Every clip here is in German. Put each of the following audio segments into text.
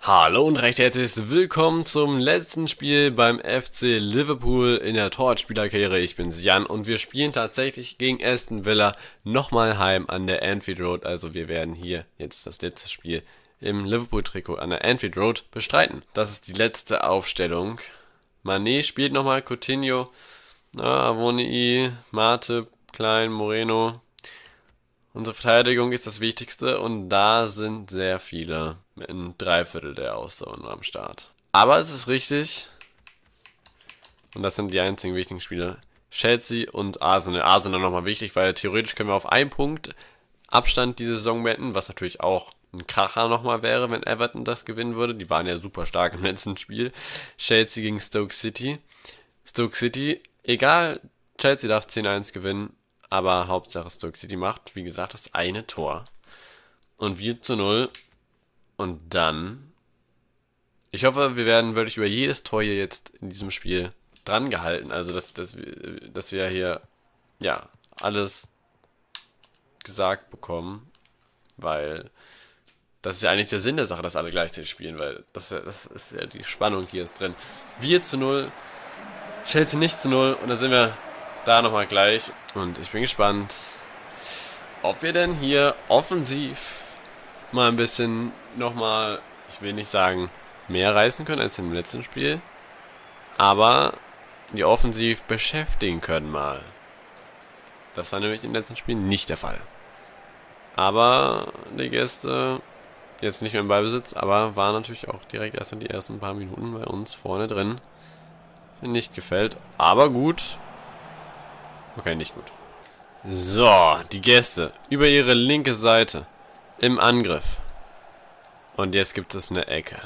Hallo und recht herzlich willkommen zum letzten Spiel beim FC Liverpool in der Torwartspielerkarriere. Ich bin's Jan und wir spielen tatsächlich gegen Aston Villa nochmal heim an der Anfield Road. Also wir werden hier jetzt das letzte Spiel im Liverpool-Trikot an der Anfield Road bestreiten. Das ist die letzte Aufstellung. Mané spielt nochmal, Coutinho, Awoniyi, Matip, Klein, Moreno. Unsere Verteidigung ist das Wichtigste und da sind sehr viele mit einem Dreiviertel der Ausdauer am Start. Aber es ist richtig, und das sind die einzigen wichtigen Spiele, Chelsea und Arsenal. Arsenal nochmal wichtig, weil theoretisch können wir auf einen Punkt Abstand die Saison beenden, was natürlich auch ein Kracher nochmal wäre, wenn Everton das gewinnen würde. Die waren ja super stark im letzten Spiel. Chelsea gegen Stoke City. Stoke City, egal, Chelsea darf 10-1 gewinnen. Aber Hauptsache Stoke City macht, wie gesagt, das eine Tor. Und wir zu 0. Und dann... Ich hoffe, wir werden wirklich über jedes Tor hier jetzt in diesem Spiel dran gehalten. Also, dass wir hier, ja, alles gesagt bekommen. Weil das ist ja eigentlich der Sinn der Sache, dass alle gleichzeitig spielen. Weil das ist ja die Spannung hier ist drin. Wir zu 0. Chelsea nicht zu 0. Und dann sind wir... da nochmal gleich. Und ich bin gespannt, ob wir denn hier offensiv mal ein bisschen nochmal, ich will nicht sagen, mehr reißen können als im letzten Spiel, aber die offensiv beschäftigen können mal. Das war nämlich im letzten Spiel nicht der Fall. Aber die Gäste, jetzt nicht mehr im Ballbesitz, aber waren natürlich auch direkt erst in die ersten paar Minuten bei uns vorne drin. Mir nicht gefällt, aber gut. Okay, nicht gut. So, die Gäste über ihre linke Seite im Angriff. Und jetzt gibt es eine Ecke.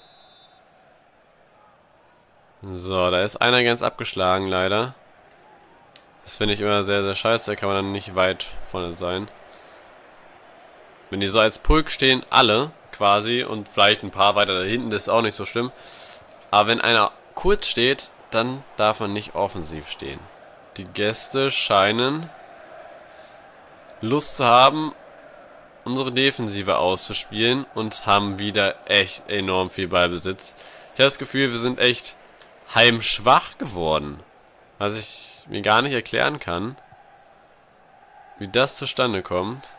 So, da ist einer ganz abgeschlagen, leider. Das finde ich immer sehr, sehr scheiße. Da kann man dann nicht weit vorne sein. Wenn die so als Pulk stehen, alle quasi, und vielleicht ein paar weiter da hinten, das ist auch nicht so schlimm. Aber wenn einer kurz steht, dann darf man nicht offensiv stehen. Die Gäste scheinen Lust zu haben, unsere Defensive auszuspielen und haben wieder echt enorm viel Ballbesitz. Ich habe das Gefühl, wir sind echt heimschwach geworden. Was ich mir gar nicht erklären kann, wie das zustande kommt.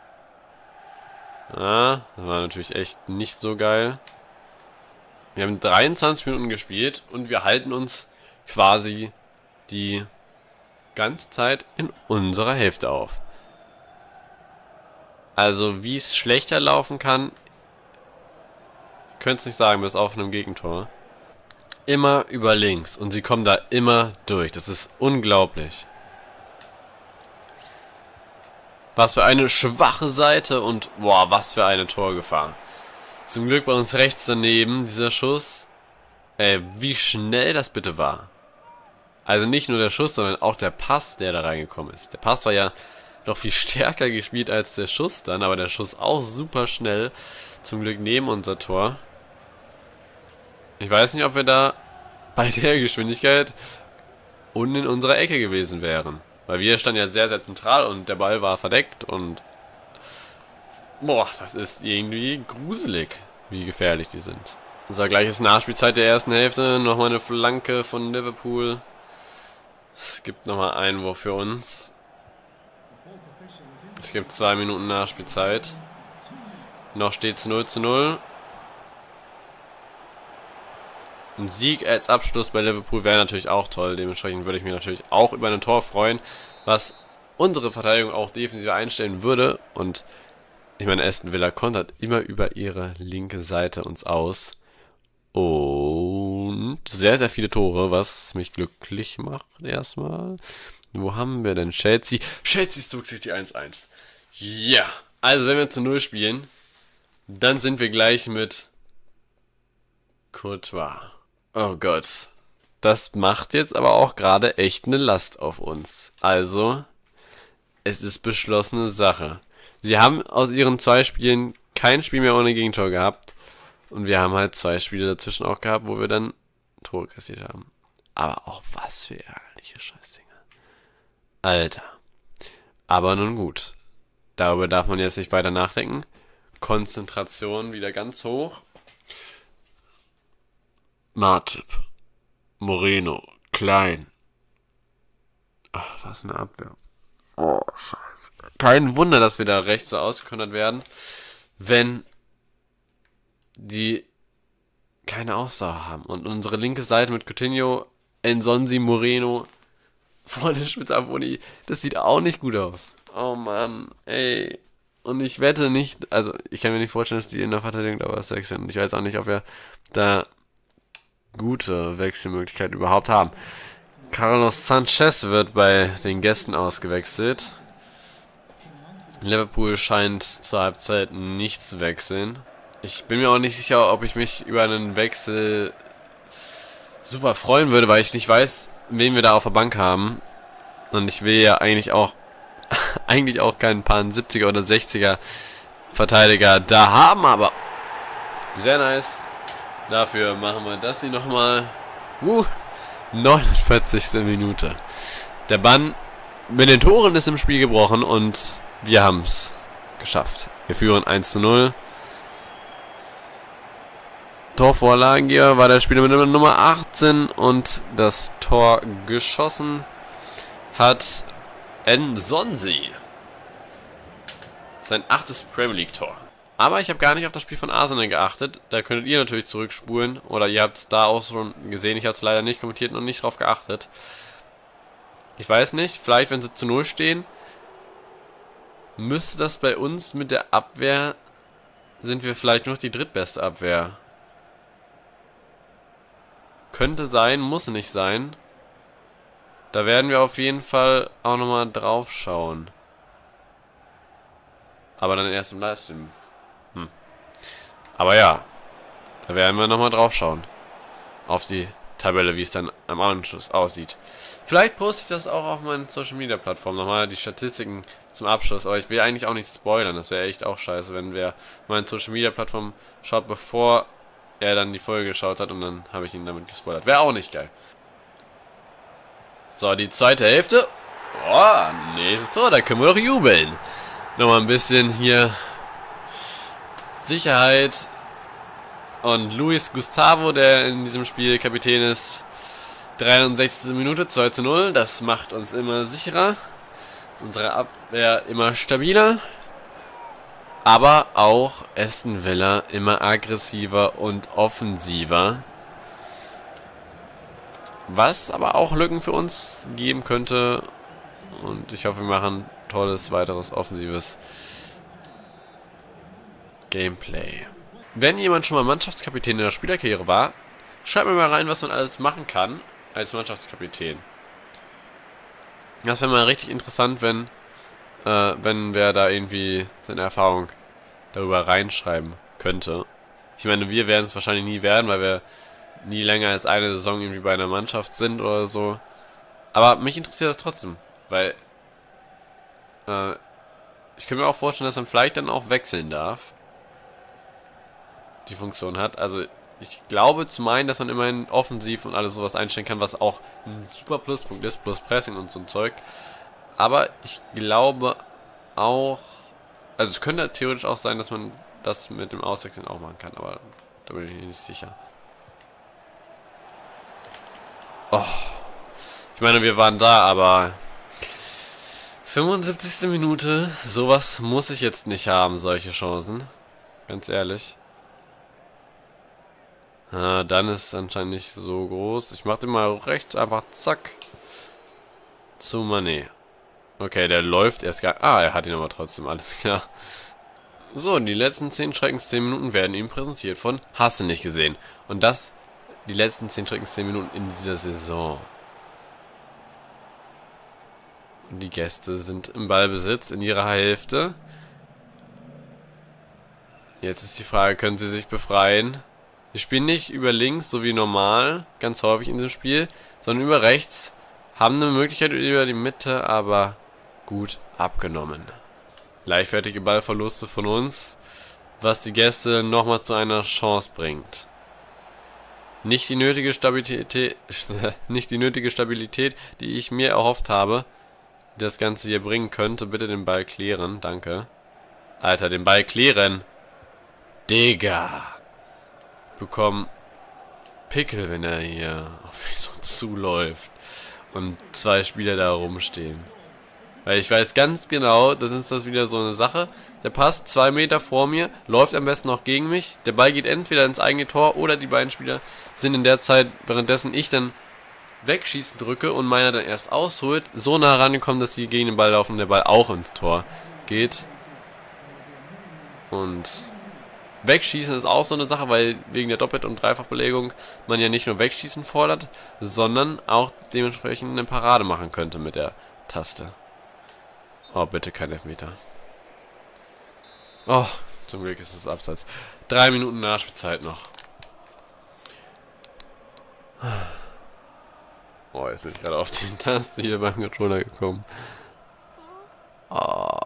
Ah, das war natürlich echt nicht so geil. Wir haben 23 Minuten gespielt und wir halten uns quasi die ganze Zeit in unserer Hälfte auf. Also wie es schlechter laufen kann, könnt ihr nicht sagen, bis auf einem Gegentor. Immer über links und sie kommen da immer durch. Das ist unglaublich. Was für eine schwache Seite und boah, was für eine Torgefahr. Zum Glück bei uns rechts daneben dieser Schuss. Ey, wie schnell das bitte war. Also nicht nur der Schuss, sondern auch der Pass, der da reingekommen ist. Der Pass war ja noch viel stärker gespielt als der Schuss dann, aber der Schuss auch super schnell. Zum Glück neben unser Tor. Ich weiß nicht, ob wir da bei der Geschwindigkeit unten in unserer Ecke gewesen wären. Weil wir standen ja sehr, sehr zentral und der Ball war verdeckt und... boah, das ist irgendwie gruselig, wie gefährlich die sind. Unser gleiches Nachspielzeit der ersten Hälfte. Nochmal eine Flanke von Liverpool. Es gibt nochmal Einwurf für uns. Es gibt 2 Minuten Nachspielzeit. Noch steht es 0:0. Ein Sieg als Abschluss bei Liverpool wäre natürlich auch toll. Dementsprechend würde ich mich natürlich auch über ein Tor freuen, was unsere Verteidigung auch defensiv einstellen würde. Und ich meine, Aston Villa kontert immer über ihre linke Seite uns aus. Und sehr, sehr viele Tore, was mich glücklich macht erstmal. Wo haben wir denn Chelsea? Chelsea Stoke City 1:1. Ja, also wenn wir zu 0 spielen, dann sind wir gleich mit Courtois. Oh Gott. Das macht jetzt aber auch gerade echt eine Last auf uns. Also, es ist beschlossene Sache. Sie haben aus ihren 2 Spielen kein Spiel mehr ohne Gegentor gehabt. Und wir haben halt 2 Spiele dazwischen auch gehabt, wo wir dann Tore kassiert haben. Aber auch was für ärgerliche Scheißdinger. Alter. Aber nun gut. Darüber darf man jetzt nicht weiter nachdenken. Konzentration wieder ganz hoch. Matip. Moreno. Klein. Ach, was eine Abwehr. Oh, scheiße. Kein Wunder, dass wir da rechts so ausgekontert werden, wenn die keine Ausdauer haben. Und unsere linke Seite mit Coutinho, Ensonsi, Moreno, vorne Spitzaboni, das sieht auch nicht gut aus. Oh Mann, ey. Und ich wette nicht, also ich kann mir nicht vorstellen, dass die in der Verteidigung da was wechseln. Und ich weiß auch nicht, ob wir da gute Wechselmöglichkeiten überhaupt haben. Carlos Sanchez wird bei den Gästen ausgewechselt. Liverpool scheint zur Halbzeit nicht zu wechseln. Ich bin mir auch nicht sicher, ob ich mich über einen Wechsel super freuen würde, weil ich nicht weiß, wen wir da auf der Bank haben. Und ich will ja eigentlich auch keinen paar 70er oder 60er Verteidiger da haben, aber sehr nice. Dafür machen wir das hier nochmal. 49. Minute. Der Bann mit den Toren ist im Spiel gebrochen und wir haben es geschafft. Wir führen 1:0. Torvorlagengeber war der Spieler mit Nummer 18 und das Tor geschossen hat Ensonsi. Sein 8. Premier League Tor. Aber ich habe gar nicht auf das Spiel von Arsenal geachtet. Da könntet ihr natürlich zurückspulen. Oder ihr habt es da auch schon gesehen. Ich habe es leider nicht kommentiert und nicht drauf geachtet. Ich weiß nicht. Vielleicht, wenn sie zu 0 stehen, müsste das bei uns mit der Abwehr... Sind wir vielleicht noch die drittbeste Abwehr. Könnte sein, muss nicht sein. Da werden wir auf jeden Fall auch nochmal drauf schauen. Aber dann erst im Livestream. Aber ja, da werden wir nochmal drauf schauen. Auf die Tabelle, wie es dann am Anschluss aussieht. Vielleicht poste ich das auch auf meinen Social Media Plattformen nochmal, die Statistiken zum Abschluss. Aber ich will eigentlich auch nicht spoilern. Das wäre echt auch scheiße, wenn wer meine Social Media Plattform schaut, bevor er dann die Folge geschaut hat und dann habe ich ihn damit gespoilert. Wäre auch nicht geil. So, die zweite Hälfte. Oh, nächstes Tor, da können wir doch jubeln. Nochmal ein bisschen hier Sicherheit. Und Luis Gustavo, der in diesem Spiel Kapitän ist, 63. Minute, 2:0. Das macht uns immer sicherer. Unsere Abwehr immer stabiler. Aber auch Aston Villa immer aggressiver und offensiver. Was aber auch Lücken für uns geben könnte. Und ich hoffe, wir machen tolles, weiteres, offensives Gameplay. Wenn jemand schon mal Mannschaftskapitän in der Spielerkarriere war, schreibt mir mal rein, was man alles machen kann als Mannschaftskapitän. Das wäre mal richtig interessant, wenn wer da irgendwie seine Erfahrung darüber reinschreiben könnte. Ich meine, wir werden es wahrscheinlich nie werden, weil wir nie länger als eine Saison irgendwie bei einer Mannschaft sind oder so. Aber mich interessiert das trotzdem, weil ich könnte mir auch vorstellen, dass man vielleicht dann auch wechseln darf. Die Funktion hat. Also ich glaube zu meinen, dass man immerhin offensiv und alles sowas einstellen kann, was auch ein super Pluspunkt ist, plus Pressing und so ein Zeug. Aber ich glaube auch, also es könnte theoretisch auch sein, dass man das mit dem Auswechseln auch machen kann, aber da bin ich nicht sicher. Oh. Ich meine, wir waren da, aber 75. Minute, sowas muss ich jetzt nicht haben, solche Chancen. Ganz ehrlich. Dann ist es anscheinend nicht so groß. Ich mache den mal rechts, einfach zack. Zu Mané. Okay, der läuft erst gar... er hat ihn aber trotzdem, alles klar. So, die letzten 10 Schreckens 10 Minuten werden ihm präsentiert von Hast du nicht gesehen. Und das die letzten 10 Schreckens 10 Minuten in dieser Saison. Und die Gäste sind im Ballbesitz in ihrer Hälfte. Jetzt ist die Frage, können sie sich befreien? Sie spielen nicht über links, so wie normal, ganz häufig in diesem Spiel, sondern über rechts. Haben eine Möglichkeit über die Mitte, aber gut abgenommen. Leichtfertige Ballverluste von uns, was die Gäste nochmals zu einer Chance bringt. Nicht die nötige Stabilität, die ich mir erhofft habe, die das Ganze hier bringen könnte. Bitte den Ball klären, danke. Alter, den Ball klären. Digga. Bekommen Pickel, wenn er hier auf mich so zuläuft und zwei Spieler da rumstehen. Weil ich weiß ganz genau, das ist das wieder so eine Sache. Der passt 2 Meter vor mir, läuft am besten noch gegen mich. Der Ball geht entweder ins eigene Tor oder die beiden Spieler sind in der Zeit, währenddessen ich dann wegschießen drücke und meiner dann erst ausholt, so nah rangekommen, dass sie gegen den Ball laufen und der Ball auch ins Tor geht. Und wegschießen ist auch so eine Sache, weil wegen der Doppelt- und Dreifachbelegung man ja nicht nur wegschießen fordert, sondern auch dementsprechend eine Parade machen könnte mit der Taste. Oh, bitte kein Elfmeter. Oh, zum Glück ist es abseits. 3 Minuten Nachspielzeit noch. Oh, jetzt bin ich gerade auf die Taste hier beim Controller gekommen. Oh.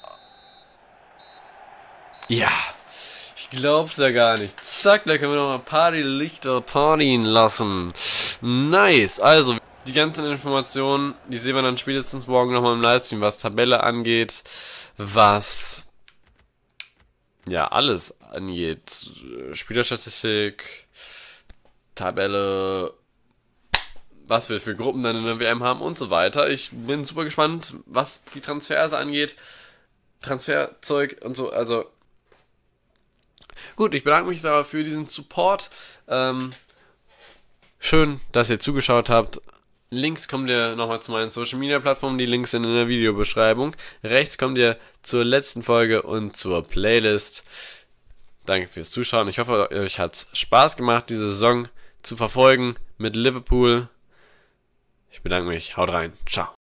Ja, ich glaub's ja gar nicht. Zack, da können wir noch mal Partylichter partyen lassen. Nice, also die ganzen Informationen, die sehen wir dann spätestens morgen nochmal im Livestream, was Tabelle angeht, was ja alles angeht. Spielerstatistik, Tabelle, was wir für Gruppen dann in der WM haben und so weiter. Ich bin super gespannt, was die Transfers angeht. Transferzeug und so, also gut, ich bedanke mich aber für diesen Support. Schön, dass ihr zugeschaut habt. Links kommt ihr nochmal zu meinen Social Media Plattformen, die Links sind in der Videobeschreibung. Rechts kommt ihr zur letzten Folge und zur Playlist. Danke fürs Zuschauen. Ich hoffe, euch hat es Spaß gemacht, diese Saison zu verfolgen mit Liverpool. Ich bedanke mich. Haut rein. Ciao.